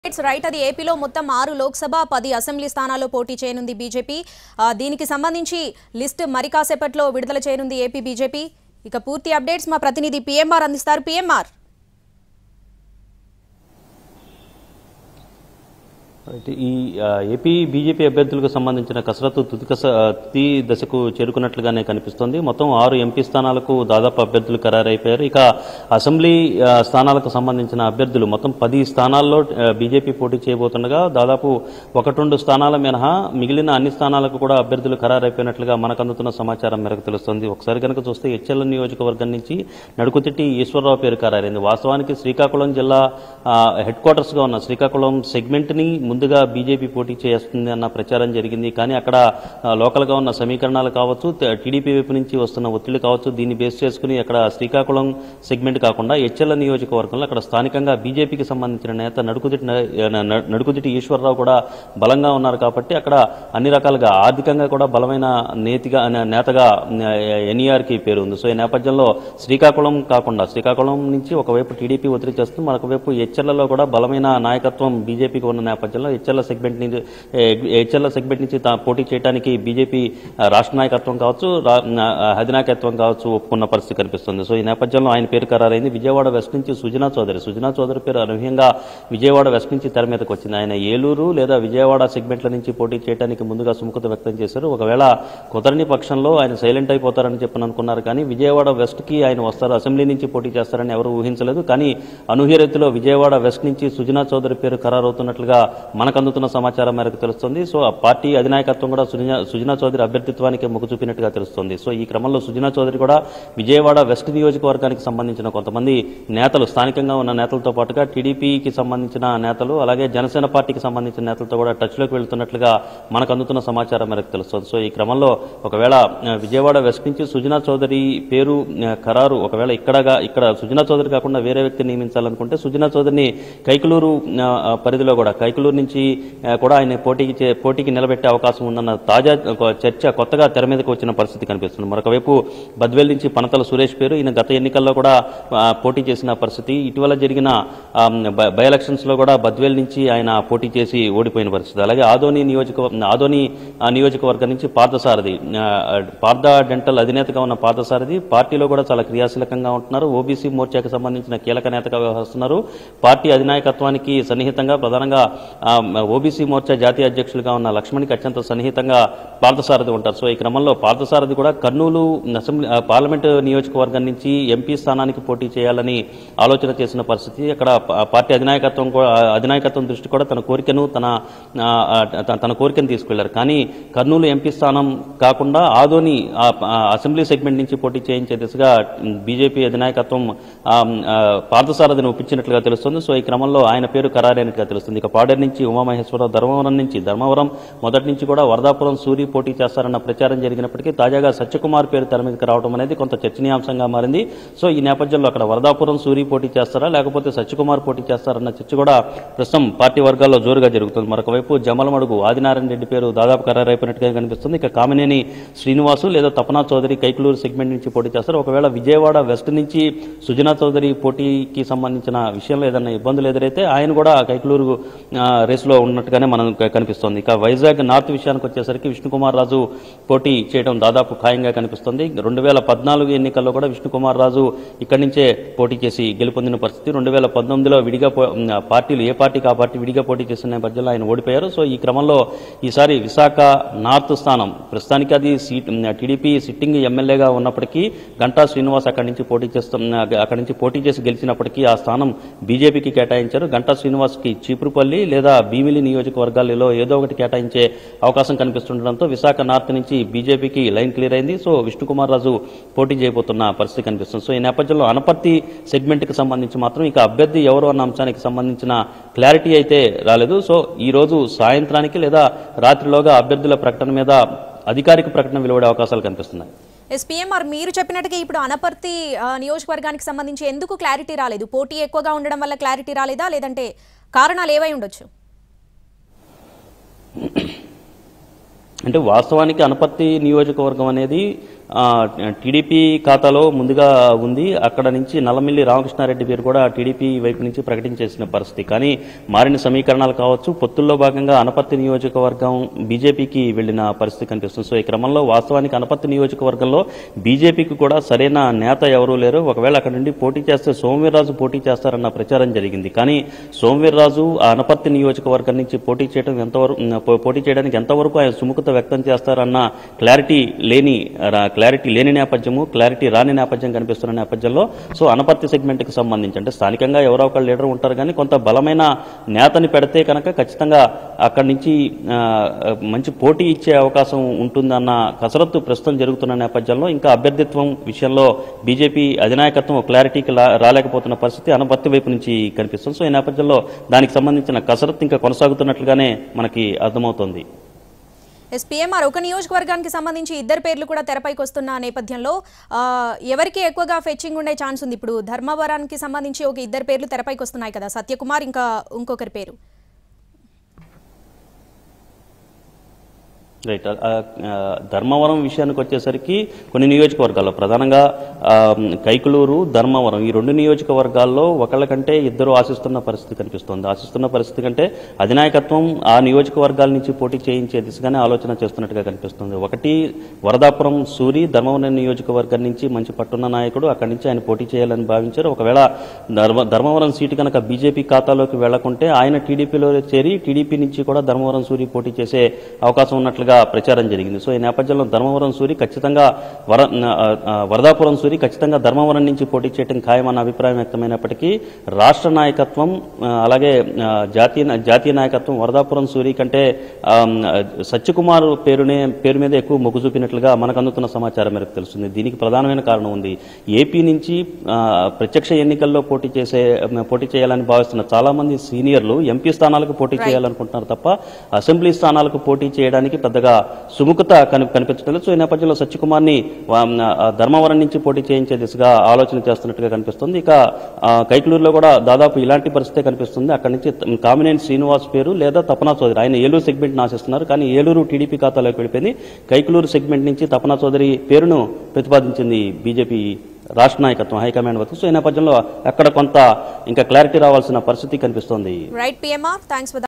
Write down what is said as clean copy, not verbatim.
It's right అది ఏపీలో మొత్తం 6 లోక్సభ 10 అసెంబ్లీ స్థానాల్లో పోటీ చేయనుంది బీజేపీ. దీనికి సంబంధించి లిస్ట్ మరి కాసేపట్లో విడుదల చేయనుంది ఏపీ బీజేపీ. ఇక పూర్తి అప్డేట్స్ మా ప్రతినిధి పీఎంఆర్ అందిస్తారు. పీఎంఆర్, ఈ ఏపీ బీజేపీ అభ్యర్థులకు సంబంధించిన కసరత్తు తుది దశకు చేరుకున్నట్లుగానే కనిపిస్తోంది. మొత్తం 6 ఎంపీ స్థానాలకు దాదాపు అభ్యర్థులు ఖరారైపోయారు. ఇక అసెంబ్లీ స్థానాలకు సంబంధించిన అభ్యర్థులు మొత్తం 10 స్థానాల్లో బీజేపీ పోటీ చేయబోతుండగా దాదాపు 1-2 స్థానాల మినహా మిగిలిన అన్ని స్థానాలకు కూడా అభ్యర్థులు ఖరారైపోయినట్లుగా మనకు అందుతున్న సమాచారం మేరకు తెలుస్తోంది. ఒకసారి కనుక చూస్తే హెచ్ఎల్ నియోజకవర్గం నుంచి నడుకుతిట్టి ఈశ్వరరావు పేరు ఖరారైంది. వాస్తవానికి శ్రీకాకుళం జిల్లా హెడ్ క్వార్టర్స్ గా ఉన్న శ్రీకాకుళం సెగ్మెంట్ ని ముందుగా బీజేపీ పోటీ చేస్తుంది అన్న ప్రచారం జరిగింది. కానీ అక్కడ లోకల్ గా ఉన్న సమీకరణాలు కావచ్చు, టీడీపీ వైపు నుంచి వస్తున్న ఒత్తిళ్లు కావచ్చు, దీన్ని బేస్ చేసుకుని అక్కడ శ్రీకాకుళం సెగ్మెంట్ కాకుండా హెచ్ఎల్ నియోజకవర్గంలో అక్కడ స్థానికంగా బీజేపీకి సంబంధించిన నేత నడుకుదిటి ఈశ్వరరావు కూడా బలంగా ఉన్నారు. కాబట్టి అక్కడ అన్ని రకాలుగా ఆర్థికంగా కూడా బలమైన నేతగా ఎన్ఈఆర్ కి పేరు ఉంది. సో ఈ నేపథ్యంలో శ్రీకాకుళం కాకుండా శ్రీకాకుళం నుంచి ఒకవైపు టీడీపీ ఒత్తిడి చేస్తుంది, మరొకవైపు హెచ్ఎల్లో కూడా బలమైన నాయకత్వం బీజేపీకి ఉన్న నేపథ్యంలో హెచ్ఎల్ సెగ్మెంట్ నుంచి పోటీ చేయడానికి బీజేపీ రాష్ట్ర నాయకత్వం కావచ్చు, అధినాయకత్వం కావచ్చు ఒప్పుకున్న పరిస్థితి కనిపిస్తుంది. సో ఈ నేపథ్యంలో ఆయన పేరు ఖరారైంది. విజయవాడ వెస్ట్ నుంచి సుజనా చౌదరి పేరు అనూహ్యంగా విజయవాడ వెస్ట్ నుంచి తెర మీదకి వచ్చింది. ఆయన ఏలూరు లేదా విజయవాడ సెగ్మెంట్ల నుంచి పోటీ చేయడానికి ముందుగా సుముఖత వ్యక్తం చేశారు. ఒకవేళ కుదరని పక్షంలో ఆయన సైలెంట్ అయిపోతారని చెప్పని అనుకున్నారు. కానీ విజయవాడ వెస్ట్ కి ఆయన వస్తారు, అసెంబ్లీ నుంచి పోటీ చేస్తారని ఎవరు ఊహించలేదు. కానీ అనూహ్య రీతిలో విజయవాడ వెస్ట్ నుంచి సుజనా చౌదరి పేరు ఖరారవుతున్నట్లుగా మనకు అందుతున్న సమాచారం మేరకు తెలుస్తుంది. సో ఆ పార్టీ అధినాయకత్వం కూడా సుజనా చౌదరి అభ్యర్థిత్వానికి మొగ్గు చూపినట్టుగా తెలుస్తుంది. సో ఈ క్రమంలో సుజనా చౌదరి కూడా విజయవాడ వెస్ట్ నియోజకవర్గానికి సంబంధించిన కొంతమంది నేతలు, స్థానికంగా ఉన్న నేతలతో పాటుగా టీడీపీకి సంబంధించిన నేతలు, అలాగే జనసేన పార్టీకి సంబంధించిన నేతలతో కూడా టచ్ లోకి వెళ్తున్నట్లుగా మనకు అందుతున్న సమాచారం మేరకు తెలుస్తుంది. సో ఈ క్రమంలో ఒకవేళ విజయవాడ వెస్ట్ నుంచి సుజనా చౌదరి పేరు ఖరారు ఒకవేళ ఇక్కడ సుజనా చౌదరి కాకుండా వేరే వ్యక్తిని నియమించాలనుకుంటే సుజనా చౌదరిని కైకలూరు పరిధిలో కూడా కైకలూరు నుంచి కూడా ఆయన పోటీకి నిలబెట్టే అవకాశం ఉందన్న తాజా చర్చ కొత్తగా తెర మీదకి వచ్చిన పరిస్థితి కనిపిస్తుంది. మరొకవైపు బద్వేల్ నుంచి పనతల సురేష్ పేరు, ఈయన గత ఎన్నికల్లో కూడా పోటీ చేసిన పరిస్థితి. ఇటీవల జరిగిన బై ఎలక్షన్స్ లో కూడా బద్వేల్ నుంచి ఆయన పోటీ చేసి ఓడిపోయిన పరిస్థితి. అలాగే ఆదోని నియోజకవర్గం నుంచి పార్థ డెంటల్ అధినేతగా ఉన్న పార్థసారథి పార్టీలో కూడా చాలా క్రియాశీలకంగా ఉంటున్నారు. ఓబీసీ మోర్చాకి సంబంధించిన కీలక నేతగా వ్యవహరిస్తున్నారు. పార్టీ అధినాయకత్వానికి సన్నిహితంగా ప్రధానంగా ఓబీసీ మోర్చా జాతీయ అధ్యక్షులుగా ఉన్న లక్ష్మణ్కి అత్యంత సన్నిహితంగా పార్థసారథి ఉంటారు. సో ఈ క్రమంలో పార్థసారథి కూడా కర్నూలు పార్లమెంటు నియోజకవర్గం నుంచి ఎంపీ స్థానానికి పోటీ చేయాలని ఆలోచన చేసిన పరిస్థితి. అక్కడ పార్టీ అధినాయకత్వం దృష్టి కూడా తన కోరికను తీసుకెళ్లారు. కానీ కర్నూలు ఎంపీ స్థానం కాకుండా ఆదోని అసెంబ్లీ సెగ్మెంట్ నుంచి పోటీ చేయించే దిశగా బీజేపీ అధినాయకత్వం పార్థసారథిని ఒప్పించినట్లుగా తెలుస్తుంది. సో ఈ క్రమంలో ఆయన పేరు ఖరారైనట్టుగా తెలుస్తుంది. ఇక పాడేరు నుంచి ఉమామహేశ్వరరావు, ధర్మవరం మొదటి నుంచి కూడా వరదాపురం సూరి పోటీ చేస్తారన్న ప్రచారం జరిగినప్పటికీ తాజాగా సత్యకుమార్ పేరు తెర మీదకి రావడం అనేది కొంత చర్చనీయాంశంగా మారింది. సో ఈ నేపథ్యంలో అక్కడ వరదాపురం సూరి పోటీ చేస్తారా లేకపోతే సత్యకుమార్ పోటీ చేస్తారన్న చర్చ కూడా ప్రస్తుతం పార్టీ వర్గాల్లో జోరుగా జరుగుతుంది. మరొకవైపు జమలమడుగు ఆదినారాయణ రెడ్డి పేరు దాదాపు ఖరారైపోయినట్టుగా కనిపిస్తుంది. ఇక కామినేని శ్రీనివాసు లేదా తపనా చౌదరి కైకలూరు సెగ్మెంట్ నుంచి పోటీ చేస్తారు. ఒకవేళ విజయవాడ వెస్ట్ నుంచి సుజనా చౌదరి పోటీకి సంబంధించిన విషయంలో ఏదైనా ఇబ్బందులు ఎదురైతే ఆయన కూడా కైకలూరు రేసులో ఉన్నట్టుగానే మనం కనిపిస్తోంది. ఇక వైజాగ్ నార్త్ విషయానికి వచ్చేసరికి విష్ణుకుమార్ రాజు పోటీ చేయడం దాదాపు ఖాయంగా కనిపిస్తుంది. 2014 ఎన్నికల్లో కూడా విష్ణుకుమార్ రాజు ఇక్కడి నుంచే పోటీ చేసి గెలుపొందిన పరిస్థితి. 2019లో విడిగా పార్టీలు ఏ పార్టీకి ఆ పార్టీ విడిగా పోటీ చేసిన నేపథ్యంలో ఆయన ఓడిపోయారు. సో ఈ క్రమంలో ఈసారి విశాఖ నార్త్ స్థానం ప్రస్తుతానికి అది టీడీపీ సిట్టింగ్ ఎమ్మెల్యేగా ఉన్నప్పటికీ గంటా శ్రీనివాస్ అక్కడి నుంచి పోటీ చేసి గెలిచినప్పటికీ ఆ స్థానం బీజేపీకి కేటాయించారు. గంటా శ్రీనివాస్ కి చీపురుపల్లి లేదా భీమిలి నియోజకవర్గాలలో ఏదో ఒకటి కేటాయించే అవకాశం కనిపిస్తుండటంతో విశాఖ నార్త్ నుంచి బీజేపీకి లైన్ క్లియర్ అయింది. సో విష్ణుకుమార్ రాజు పోటీ చేయబోతున్న పరిస్థితి కనిపిస్తుంది. సో ఈ నేపథ్యంలో అనపర్తి సెగ్మెంట్ కి సంబంధించి మాత్రం ఇక అభ్యర్థి ఎవరు అన్న అంశానికి సంబంధించిన క్లారిటీ అయితే రాలేదు. సో ఈ రోజు సాయంత్రానికి లేదా రాత్రిలోగా అభ్యర్థుల ప్రకటన మీద అధికారిక ప్రకటన వెలువడే అవకాశాలు కనిపిస్తున్నాయి. ఎస్పీఎంఆర్, మీరు చెప్పినట్టుగా ఇప్పుడు అనపర్తి నియోజకవర్గానికి సంబంధించి ఎందుకు క్లారిటీ రాలేదు? పోటీ ఎక్కువగా ఉండడం వల్ల క్లారిటీ రాలేదా, లేదంటే కారణాలు ఏవై ఉండొచ్చు? అంటే వాస్తవానికి అనపర్తి నియోజకవర్గం అనేది టీడీపీ ఖాతాలో ముందుగా ఉంది. అక్కడ నుంచి నల్లమిల్లి రామకృష్ణారెడ్డి పేరు కూడా టీడీపీ వైపు నుంచి ప్రకటించేసిన పరిస్థితి. కానీ మారిన సమీకరణాలు కావచ్చు, పొత్తుల్లో భాగంగా అనపర్తి నియోజకవర్గం బీజేపీకి వెళ్లిన పరిస్థితి కనిపిస్తుంది. సో ఈ క్రమంలో వాస్తవానికి అనపర్తి నియోజకవర్గంలో బీజేపీకి కూడా సరైన నేత ఎవరూ లేరు. ఒకవేళ అక్కడ నుండి పోటీ చేస్తే సోమవీర్రాజు పోటీ చేస్తారన్న ప్రచారం జరిగింది. కానీ సోమవీర్రాజు ఆ అనపర్తి నియోజకవర్గం నుంచి పోటీ చేయడానికి ఎంతవరకు ఆయన సుముఖత వ్యక్తం చేస్తారన్న క్లారిటీ లేని నేపథ్యము, క్లారిటీ రాని నేపథ్యం కనిపిస్తున్న నేపథ్యంలో సో అనపర్తి సెగ్మెంట్ కి సంబంధించి అంటే స్థానికంగా ఎవరో ఒక లీడర్ ఉంటారు, కానీ కొంత బలమైన నేతని పెడితే కనుక ఖచ్చితంగా అక్కడి నుంచి మంచి పోటీ ఇచ్చే అవకాశం ఉంటుందన్న కసరత్తు ప్రస్తుతం జరుగుతున్న నేపథ్యంలో ఇంకా అభ్యర్థిత్వం విషయంలో బీజేపీ అధినాయకత్వం క్లారిటీకి రాలేకపోతున్న పరిస్థితి అనపర్తి వైపు నుంచి కనిపిస్తుంది. సో ఈ నేపథ్యంలో దానికి సంబంధించిన కసరత్తు ఇంకా కొనసాగుతున్నట్లుగానే మనకి అర్థమవుతోంది. ఎస్పీఎంఆర్ ఒక నియోజకవర్గానికి సంబంధించి ఇద్దరు పేర్లు కూడా తెరపైకి వస్తున్న నేపథ్యంలో ఎవరికి ఎక్కువగా ఫెచ్చింగ్ ఉండే ఛాన్స్ ఉంది? ఇప్పుడు ధర్మవరానికి సంబంధించి ఒక ఇద్దరు పేర్లు తెరపైకి వస్తున్నాయి కదా, సత్యకుమార్ ఇంకా ఇంకొకరి పేరు. రైట్. ధర్మవరం విషయానికి వచ్చేసరికి కొన్ని నియోజకవర్గాల్లో ప్రధానంగా కైకులూరు, ధర్మవరం ఈ రెండు నియోజకవర్గాల్లో ఒకళ్ళ కంటే ఇద్దరు ఆశిస్తున్న పరిస్థితి కనిపిస్తోంది. ఆశిస్తున్న పరిస్థితి కంటే అధినాయకత్వం ఆ నియోజకవర్గాల నుంచి పోటీ చేయించే దిశగానే ఆలోచన చేస్తున్నట్టుగా కనిపిస్తుంది. ఒకటి వరదాపురం సూరి ధర్మవరం నియోజకవర్గం నుంచి మంచి పట్టున్న నాయకుడు, అక్కడి నుంచి ఆయన పోటీ చేయాలని భావించారు. ఒకవేళ ధర్మవరం సీటు కనుక బీజేపీ ఖాతాలోకి వెళ్లకుంటే ఆయన టీడీపీలో చేరి టీడీపీ నుంచి కూడా ధర్మవరం సూరి పోటీ చేసే అవకాశం ఉన్నట్లుగా ప్రచారం జరిగింది. సో ఈ నేపథ్యంలో ధర్మవరం సూరి ఖచ్చితంగా వరదాపురం సూరి ఖచ్చితంగా ధర్మవరం నుంచి పోటీ చేయడం ఖాయమన్న అభిప్రాయం వ్యక్తమైనప్పటికీ రాష్ట్ర నాయకత్వం అలాగే జాతీయ నాయకత్వం వరదాపురం సూరి కంటే సత్యకుమార్ పేరు మీద ఎక్కువ మొగ్గు చూపినట్లుగా మనకు అందుతున్న సమాచారం మేరకు తెలుస్తుంది. దీనికి ప్రధానమైన కారణం ఉంది. ఏపీ నుంచి ప్రత్యక్ష ఎన్నికల్లో పోటీ చేయాలని భావిస్తున్న చాలా మంది సీనియర్లు ఎంపీ స్థానాలకు పోటీ చేయాలనుకుంటున్నారు తప్ప అసెంబ్లీ స్థానాలకు పోటీ చేయడానికి పెద్దగా సుముఖత కనిపించడం లేదు. సో ఈ నేపథ్యంలో సత్యకుమార్ ని ధర్మవరం నుంచి పోటీ చేయించే దిశగా ఆలోచన చేస్తున్నట్టుగా కనిపిస్తుంది. ఇక కైకులూరులో కూడా దాదాపు ఇలాంటి పరిస్థితే కనిపిస్తుంది. అక్కడి నుంచి కామినేని శ్రీనివాస్ పేరు లేదా తపనా చౌదరి, ఆయన ఏలూరు సెగ్మెంట్ ని ఆశిస్తున్నారు, కానీ ఏలూరు టీడీపీ ఖాతాలోకి వెళ్ళిపోయింది. కైకులూరు సెగ్మెంట్ నుంచి తపనా చౌదరి పేరును ప్రతిపాదించింది బీజేపీ రాష్ట్ర నాయకత్వం హైకమాండ్ వరకు. సో ఈ నేపథ్యంలో అక్కడ కొంత ఇంకా క్లారిటీ రావాల్సిన పరిస్థితి కనిపిస్తోంది. Right PMR, thanks.